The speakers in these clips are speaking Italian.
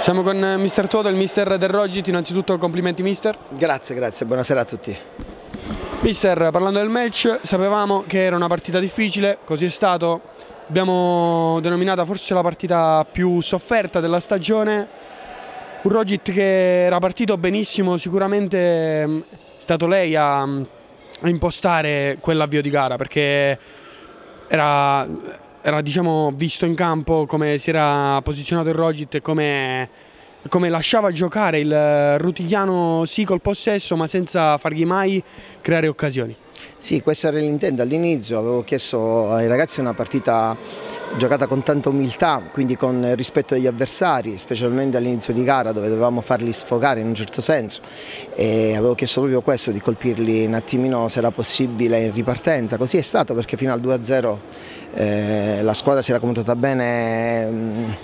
Siamo con mister Tuoto, il mister del Rogit. Innanzitutto complimenti mister. Grazie, buonasera a tutti. Mister, parlando del match, sapevamo che era una partita difficile, così è stato. Abbiamo denominata forse la partita più sofferta della stagione. Un Rogit che era partito benissimo, sicuramente è stato lei a impostare quell'avvio di gara, perché era diciamo, visto in campo come si era posizionato il Rogit e come lasciava giocare il Rutigliano sì col possesso, ma senza fargli mai creare occasioni. Sì, questo era l'intento all'inizio. Avevo chiesto ai ragazzi una partita giocata con tanta umiltà, quindi con rispetto agli avversari, specialmente all'inizio di gara dove dovevamo farli sfogare in un certo senso, e avevo chiesto proprio questo, di colpirli un attimino se era possibile in ripartenza. Così è stato, perché fino al 2-0 la squadra si era comportata bene,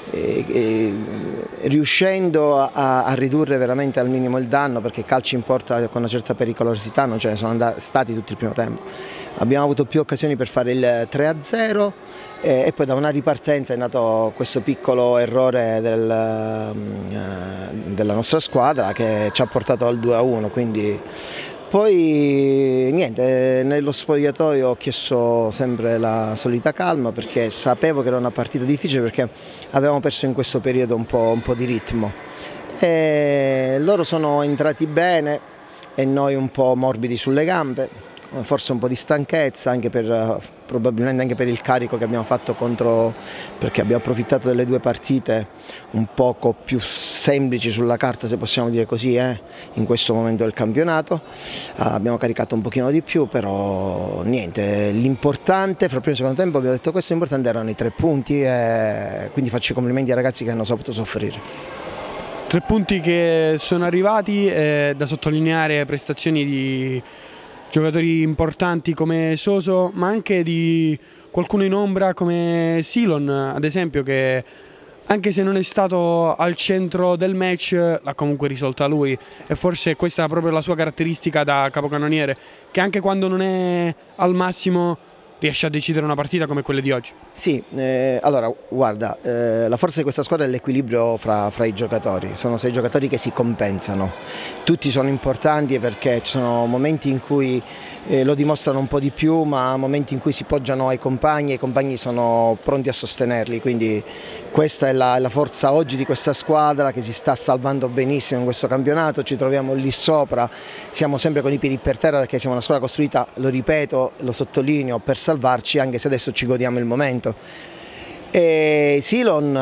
riuscendo a ridurre veramente al minimo il danno, perché calci in porta con una certa pericolosità non ce ne sono stati tutto il primo tempo. Abbiamo avuto più occasioni per fare il 3-0 e poi da una ripartenza è nato questo piccolo errore della nostra squadra che ci ha portato al 2-1, quindi poi niente, nello spogliatoio ho chiesto sempre la solita calma, perché sapevo che era una partita difficile, perché avevamo perso in questo periodo un po' di ritmo, e loro sono entrati bene e noi un po' morbidi sulle gambe, forse un po' di stanchezza probabilmente anche per il carico che abbiamo fatto perché abbiamo approfittato delle due partite un poco più semplici sulla carta, se possiamo dire così, in questo momento del campionato. Abbiamo caricato un pochino di più, però niente, l'importante fra il primo e il secondo tempo, abbiamo detto questo, l'importante erano i 3 punti, e quindi faccio i complimenti ai ragazzi che hanno saputo soffrire. 3 punti che sono arrivati, da sottolineare prestazioni di giocatori importanti come Soso, ma anche di qualcuno in ombra come Silon, ad esempio, che anche se non è stato al centro del match l'ha comunque risolta lui, e forse questa è proprio la sua caratteristica da capocannoniere, che anche quando non è al massimo riesce a decidere una partita come quelle di oggi. Sì, allora guarda, la forza di questa squadra è l'equilibrio fra i giocatori. Sono 6 giocatori che si compensano, tutti sono importanti perché ci sono momenti in cui lo dimostrano un po' di più, ma momenti in cui si poggiano ai compagni e i compagni sono pronti a sostenerli, quindi questa è la forza oggi di questa squadra, che si sta salvando benissimo in questo campionato. Ci troviamo lì sopra, siamo sempre con i piedi per terra, perché siamo una squadra costruita, lo ripeto, lo sottolineo, per salvarci, anche se adesso ci godiamo il momento. E Silon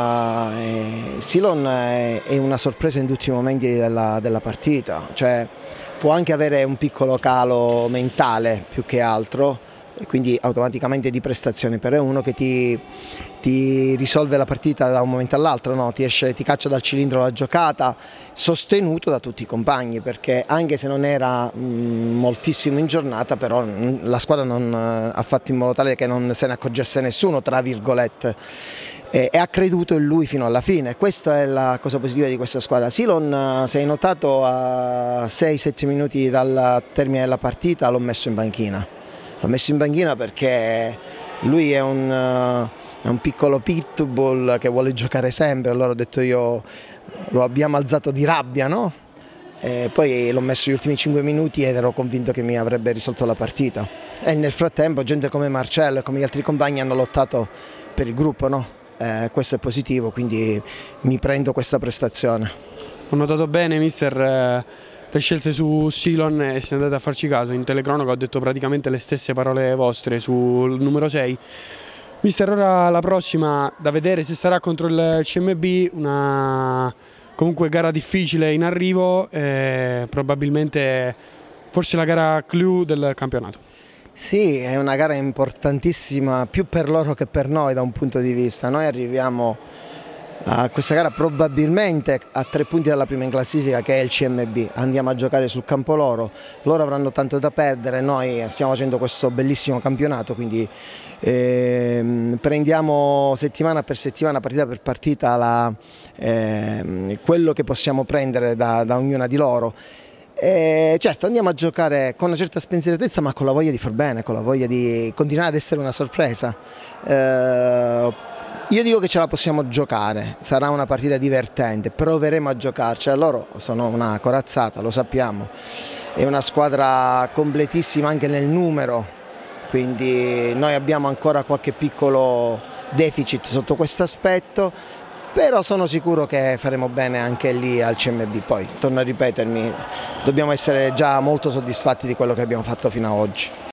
è una sorpresa in tutti i momenti della partita, cioè può anche avere un piccolo calo mentale più che altro, e quindi automaticamente di prestazione, però è uno che ti risolve la partita da un momento all'altro, no? Ti caccia dal cilindro la giocata, sostenuto da tutti i compagni, perché anche se non era moltissimo in giornata, però la squadra non ha fatto in modo tale che non se ne accorgesse nessuno, tra virgolette, e ha creduto in lui fino alla fine. Questa è la cosa positiva di questa squadra. Silon, se hai notato, a 6-7 minuti dal termine della partita l'ho messo in panchina. L'ho messo in panchina perché lui è un piccolo pitbull che vuole giocare sempre, allora ho detto io, lo abbiamo alzato di rabbia, no? E poi l'ho messo gli ultimi 5 minuti ed ero convinto che mi avrebbe risolto la partita. E nel frattempo gente come Marcello e come gli altri compagni hanno lottato per il gruppo, no? Questo è positivo, quindi mi prendo questa prestazione. Ho notato bene, mister, le scelte su Silon, e se andate a farci caso, in telecronaca ho detto praticamente le stesse parole vostre sul numero 6. Mister, ora la prossima da vedere se sarà contro il CMB, una comunque gara difficile in arrivo, probabilmente forse la gara clou del campionato. Sì, è una gara importantissima più per loro che per noi da un punto di vista. Noi arriviamo a questa gara probabilmente a 3 punti dalla prima in classifica, che è il CMB. Andiamo a giocare sul campo loro avranno tanto da perdere, noi stiamo facendo questo bellissimo campionato, quindi prendiamo settimana per settimana, partita per partita, quello che possiamo prendere da ognuna di loro. Certo, andiamo a giocare con una certa spensieratezza, ma con la voglia di far bene, con la voglia di continuare ad essere una sorpresa. Io dico che ce la possiamo giocare, sarà una partita divertente, proveremo a giocarcela. Loro sono una corazzata, lo sappiamo, è una squadra completissima anche nel numero, quindi noi abbiamo ancora qualche piccolo deficit sotto questo aspetto, però sono sicuro che faremo bene anche lì al CMB. Poi, torno a ripetermi, dobbiamo essere già molto soddisfatti di quello che abbiamo fatto fino ad oggi.